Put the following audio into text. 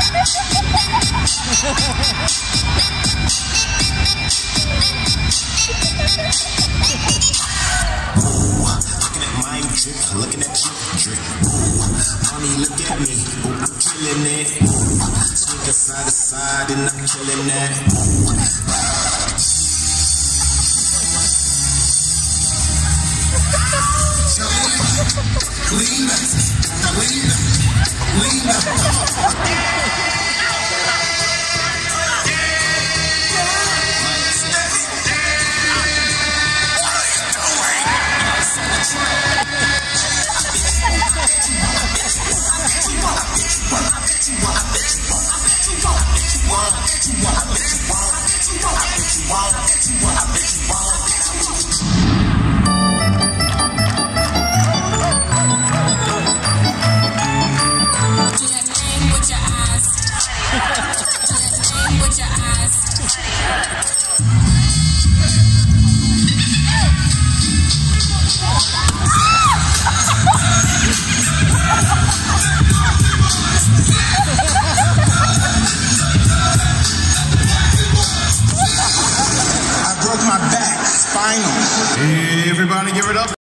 Looking at you, drip. Mommy, look at me. Ooh, I'm killing it. Swing side to side and I'm killing that. Lean up, lean up, lean up. Everybody give it up.